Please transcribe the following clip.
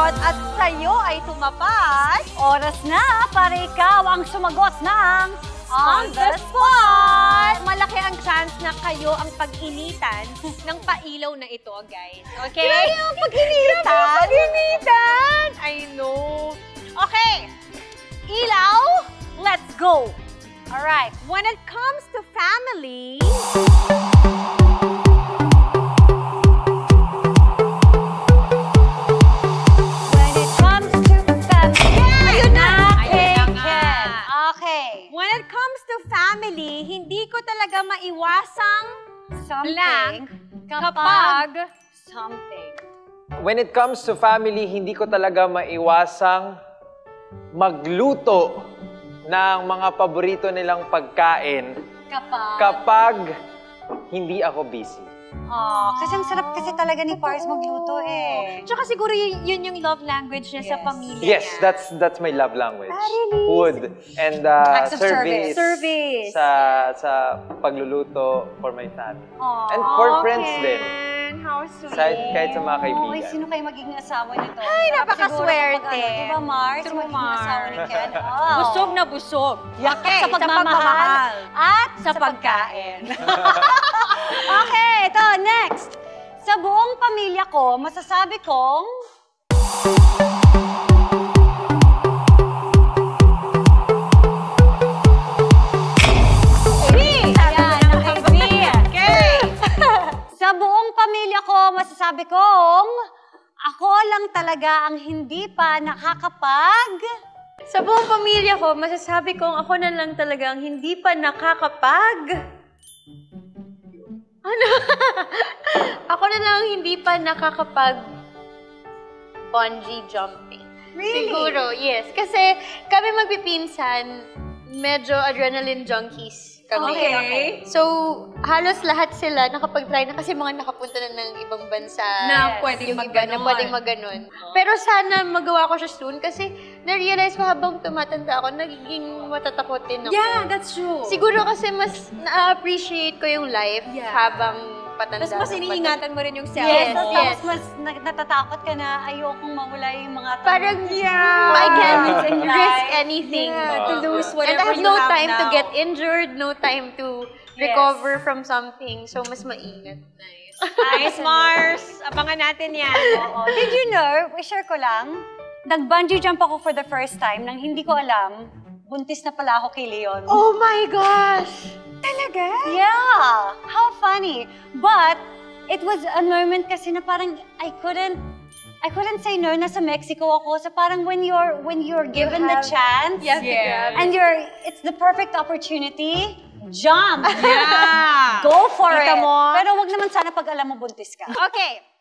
sumagot at sa'yo ay tumapat. Oras na para ikaw ang sumagot ng On the Spot! Malaki ang chance na kayo ang pag-initan ng pailaw na ito, guys. Okay? Kayo ang pag-initan? Pag-initan! I know. Okay. Ilaw, let's go. Alright. When it comes to family... When it comes to family, hindi ko talaga maiwasang Something kapag something. When it comes to family, hindi ko talaga maiwasang magluto ng mga paborito nilang pagkain kapag hindi ako busy. Kasi ang sarap kasi talaga ni Pars magluto eh. Tsaka siguro yun yung love language niya sa pamilya Yes, niya. that's my love language. Really? Food and Acts of service. Service. Sa pagluluto for my family. And for friends din. How sweet. Kahit sa mga kaibigan. Ay, sino kayo magiging asawa nito? Ay, napakaswerte. Diba, Mars? True, Magiging Mars. asawa ni Ken. Oh. Busog na busog. Okay, Sa pagmamahal. At Sa pagkain. Okay, ito, next. Sa buong pamilya ko, masasabi kong... Sa buong pamilya ko, masasabi kong... Ako lang talaga ang hindi pa nakakapag... Sa buong pamilya ko, masasabi kong ako na lang talaga ang hindi pa nakakapag... Ano? Ako na lang ang hindi pa nakakapag... bungee jumping. Really? Siguro, yes. Kasi kami magpipinsan, medyo adrenaline junkies kami. Okay. So, halos lahat sila nakapag-try na kasi mga nakapunta na ng ibang bansa. Na pwedeng yung iba na pwedeng mag-ganon. Pero sana magawa ko siya soon kasi na-realize ko habang tumatanda ako, nagiging matatakotin ako. Yeah, that's true. Siguro kasi mas na-appreciate ko yung life habang patanda. Tapos mas iniingatan mo rin yung self Yes, mo. yes. Tapos mas natatakot ka na ayokong mawala yung mga Parang, I can't risk anything. To lose And whatever I have you no have time to now. get injured, no time to recover from something. So, mas maingat. Nice. Nice, Mars. Abangan natin yan. Did you know, share ko lang, nag-bungee jump ako for the first time nang hindi ko alam, buntis na pala ako kay Leon. Oh my gosh! Talaga? Yeah! How funny! But, it was a moment kasi na parang I couldn't say no. Nasa Mexico ako. So parang when you're given the chance, You have to grab it. and it's the perfect opportunity, jump! Yeah. Go for Kita it! mo? Pero wag naman sana pag alam mo buntis ka. Okay.